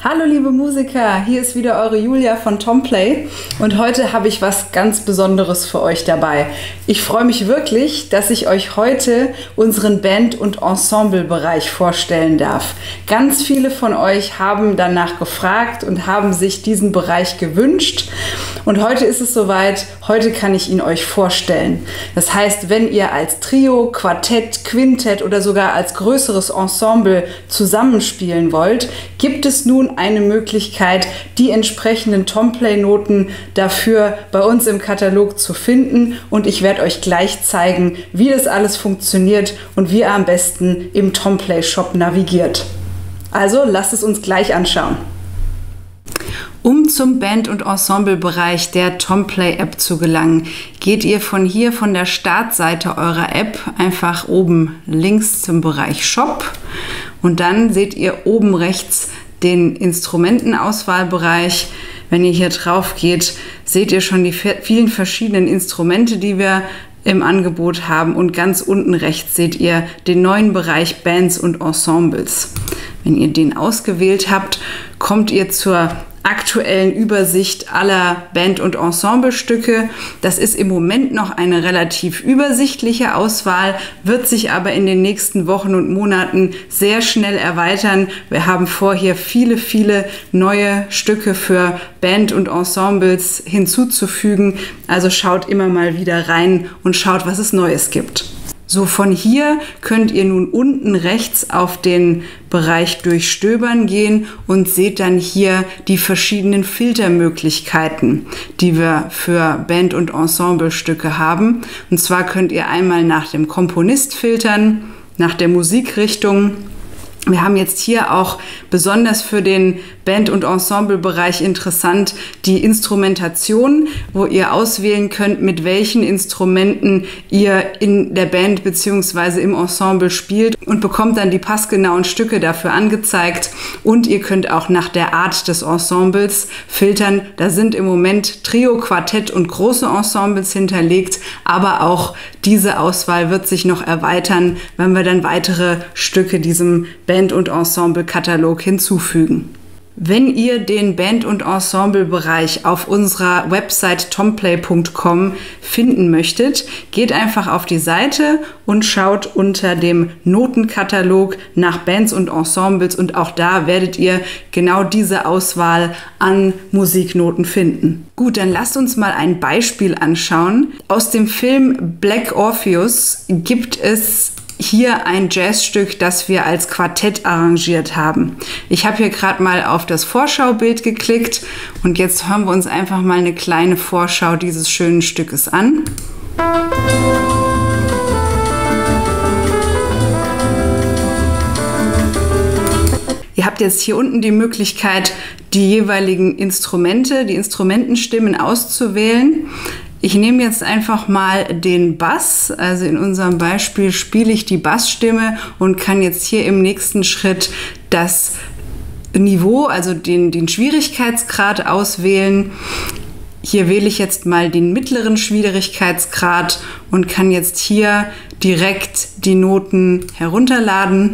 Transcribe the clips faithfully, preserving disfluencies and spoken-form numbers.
Hallo liebe Musiker, hier ist wieder eure Julia von Tomplay und heute habe ich was ganz Besonderes für euch dabei. Ich freue mich wirklich, dass ich euch heute unseren Band- und Ensemblebereich vorstellen darf. Ganz viele von euch haben danach gefragt und haben sich diesen Bereich gewünscht und heute ist es soweit, heute kann ich ihn euch vorstellen. Das heißt, wenn ihr als Trio, Quartett, Quintett oder sogar als größeres Ensemble zusammenspielen wollt, gibt es nun eine Möglichkeit, die entsprechenden Tomplay-Noten dafür bei uns im Katalog zu finden und ich werde euch gleich zeigen, wie das alles funktioniert und wie ihr am besten im Tomplay-Shop navigiert. Also lasst es uns gleich anschauen. Um zum Band- und Ensemblebereich der Tomplay-App zu gelangen, geht ihr von hier von der Startseite eurer App einfach oben links zum Bereich Shop und dann seht ihr oben rechts den Instrumentenauswahlbereich. Wenn ihr hier drauf geht, seht ihr schon die vielen verschiedenen Instrumente, die wir im Angebot haben und ganz unten rechts seht ihr den neuen Bereich Bands und Ensembles. Wenn ihr den ausgewählt habt, kommt ihr zur aktuellen Übersicht aller Band- und Ensemblestücke. Das ist im Moment noch eine relativ übersichtliche Auswahl, wird sich aber in den nächsten Wochen und Monaten sehr schnell erweitern. Wir haben vor, hier viele, viele neue Stücke für Band und Ensembles hinzuzufügen. Also schaut immer mal wieder rein und schaut, was es Neues gibt. So, von hier könnt ihr nun unten rechts auf den Bereich Durchstöbern gehen und seht dann hier die verschiedenen Filtermöglichkeiten, die wir für Band- und Ensemblestücke haben. Und zwar könnt ihr einmal nach dem Komponist filtern, nach der Musikrichtung. Wir haben jetzt hier auch besonders für den Band- und Ensemblebereich interessant die Instrumentation, wo ihr auswählen könnt, mit welchen Instrumenten ihr in der Band bzw. im Ensemble spielt und bekommt dann die passgenauen Stücke dafür angezeigt. Und ihr könnt auch nach der Art des Ensembles filtern. Da sind im Moment Trio, Quartett und große Ensembles hinterlegt, aber auch diese Auswahl wird sich noch erweitern, wenn wir dann weitere Stücke diesem Band- und Ensemble-Katalog hinzufügen. Wenn ihr den Band- und Ensemblebereich auf unserer Website tomplay punkt com finden möchtet, geht einfach auf die Seite und schaut unter dem Notenkatalog nach Bands und Ensembles und auch da werdet ihr genau diese Auswahl an Musiknoten finden. Gut, dann lasst uns mal ein Beispiel anschauen. Aus dem Film Black Orpheus gibt es hier ein Jazzstück, das wir als Quartett arrangiert haben. Ich habe hier gerade mal auf das Vorschaubild geklickt und jetzt hören wir uns einfach mal eine kleine Vorschau dieses schönen Stückes an. Ihr habt jetzt hier unten die Möglichkeit, die jeweiligen Instrumente, die Instrumentenstimmen auszuwählen. Ich nehme jetzt einfach mal den Bass, also in unserem Beispiel spiele ich die Bassstimme und kann jetzt hier im nächsten Schritt das Niveau, also den, den Schwierigkeitsgrad auswählen. Hier wähle ich jetzt mal den mittleren Schwierigkeitsgrad und kann jetzt hier direkt die Noten herunterladen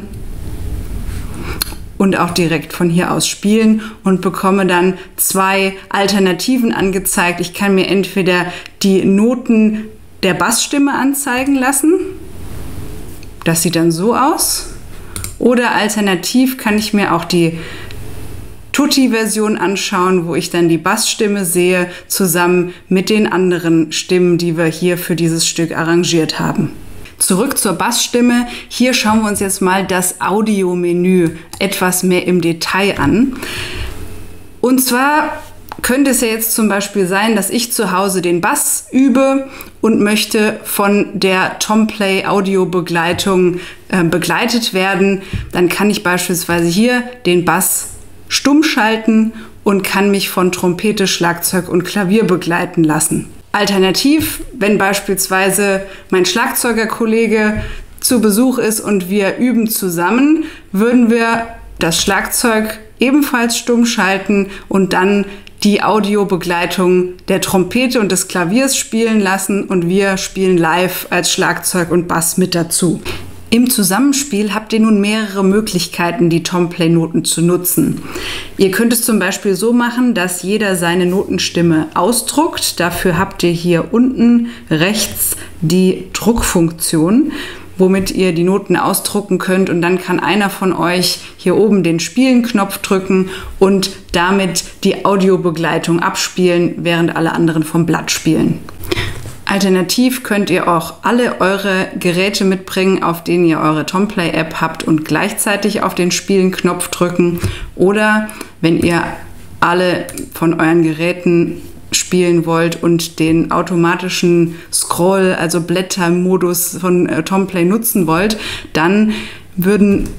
und auch direkt von hier aus spielen und bekomme dann zwei Alternativen angezeigt. Ich kann mir entweder die Noten der Bassstimme anzeigen lassen. Das sieht dann so aus. Oder alternativ kann ich mir auch die Tutti-Version anschauen, wo ich dann die Bassstimme sehe, zusammen mit den anderen Stimmen, die wir hier für dieses Stück arrangiert haben. Zurück zur Bassstimme. Hier schauen wir uns jetzt mal das Audiomenü etwas mehr im Detail an. Und zwar könnte es ja jetzt zum Beispiel sein, dass ich zu Hause den Bass übe und möchte von der Tomplay Audiobegleitung äh, begleitet werden. Dann kann ich beispielsweise hier den Bass stumm schalten und kann mich von Trompete, Schlagzeug und Klavier begleiten lassen. Alternativ, wenn beispielsweise mein Schlagzeugerkollege zu Besuch ist und wir üben zusammen, würden wir das Schlagzeug ebenfalls stumm schalten und dann die Audiobegleitung der Trompete und des Klaviers spielen lassen und wir spielen live als Schlagzeug und Bass mit dazu. Im Zusammenspiel habt ihr nun mehrere Möglichkeiten, die Tomplay-Noten zu nutzen. Ihr könnt es zum Beispiel so machen, dass jeder seine Notenstimme ausdruckt. Dafür habt ihr hier unten rechts die Druckfunktion, womit ihr die Noten ausdrucken könnt, und dann kann einer von euch hier oben den Spielen-Knopf drücken und damit die Audiobegleitung abspielen, während alle anderen vom Blatt spielen. Alternativ könnt ihr auch alle eure Geräte mitbringen, auf denen ihr eure Tomplay-App habt, und gleichzeitig auf den Spielen-Knopf drücken. Oder wenn ihr alle von euren Geräten spielen wollt und den automatischen Scroll, also Blättermodus von äh, Tomplay nutzen wollt, dann würden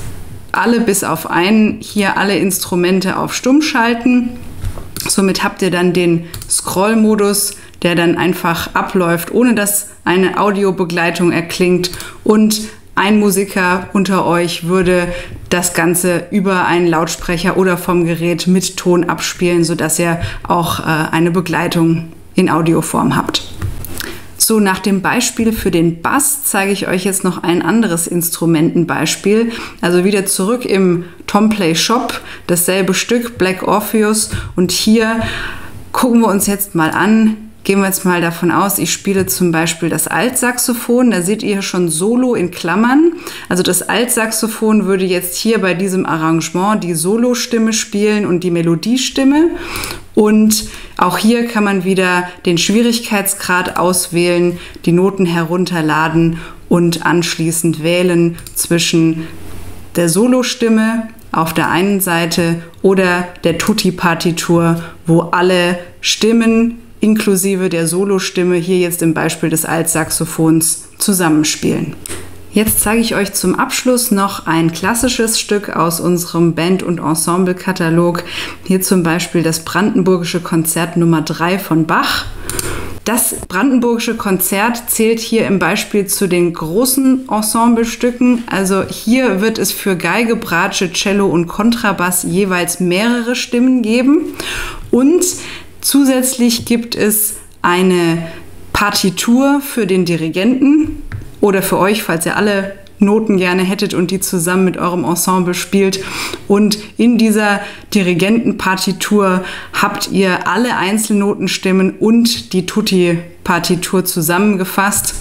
alle bis auf einen hier alle Instrumente auf Stumm schalten. Somit habt ihr dann den Scroll-Modus, der dann einfach abläuft, ohne dass eine Audiobegleitung erklingt, und ein Musiker unter euch würde das Ganze über einen Lautsprecher oder vom Gerät mit Ton abspielen, sodass ihr auch äh, eine Begleitung in Audioform habt. So, nach dem Beispiel für den Bass zeige ich euch jetzt noch ein anderes Instrumentenbeispiel. Also wieder zurück im Tomplay Shop, dasselbe Stück, Black Orpheus, und hier gucken wir uns jetzt mal an. Gehen wir jetzt mal davon aus, ich spiele zum Beispiel das Altsaxophon. Da seht ihr schon Solo in Klammern. Also das Altsaxophon würde jetzt hier bei diesem Arrangement die Solostimme spielen und die Melodiestimme. Und auch hier kann man wieder den Schwierigkeitsgrad auswählen, die Noten herunterladen und anschließend wählen zwischen der Solostimme auf der einen Seite oder der Tutti-Partitur, wo alle Stimmen inklusive der Solostimme hier jetzt im Beispiel des Altsaxophons zusammenspielen. Jetzt zeige ich euch zum Abschluss noch ein klassisches Stück aus unserem Band- und Ensemble-Katalog. Hier zum Beispiel das Brandenburgische Konzert Nummer drei von Bach. Das Brandenburgische Konzert zählt hier im Beispiel zu den großen Ensemblestücken. Also hier wird es für Geige, Bratsche, Cello und Kontrabass jeweils mehrere Stimmen geben. Und zusätzlich gibt es eine Partitur für den Dirigenten oder für euch, falls ihr alle Noten gerne hättet und die zusammen mit eurem Ensemble spielt. Und in dieser Dirigentenpartitur habt ihr alle Einzelnotenstimmen und die Tutti-Partitur zusammengefasst.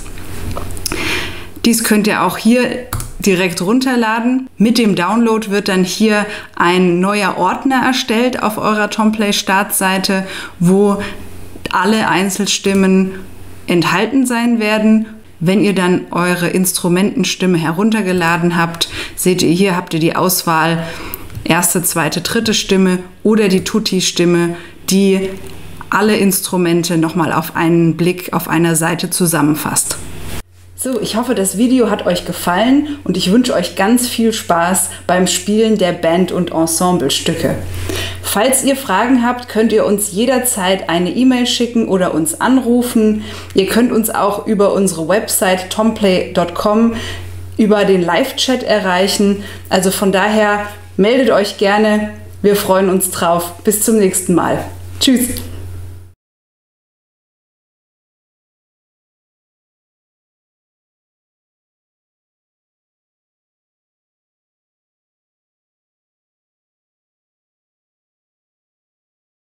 Dies könnt ihr auch hier direkt runterladen. Mit dem Download wird dann hier ein neuer Ordner erstellt auf eurer Tomplay-Startseite, wo alle Einzelstimmen enthalten sein werden. Wenn ihr dann eure Instrumentenstimme heruntergeladen habt, seht ihr hier, habt ihr die Auswahl erste, zweite, dritte Stimme oder die Tutti-Stimme, die alle Instrumente nochmal auf einen Blick auf einer Seite zusammenfasst. So, ich hoffe, das Video hat euch gefallen und ich wünsche euch ganz viel Spaß beim Spielen der Band- und Ensemblestücke. Falls ihr Fragen habt, könnt ihr uns jederzeit eine E-Mail schicken oder uns anrufen. Ihr könnt uns auch über unsere Website tomplay punkt com über den Live-Chat erreichen. Also von daher meldet euch gerne. Wir freuen uns drauf. Bis zum nächsten Mal. Tschüss!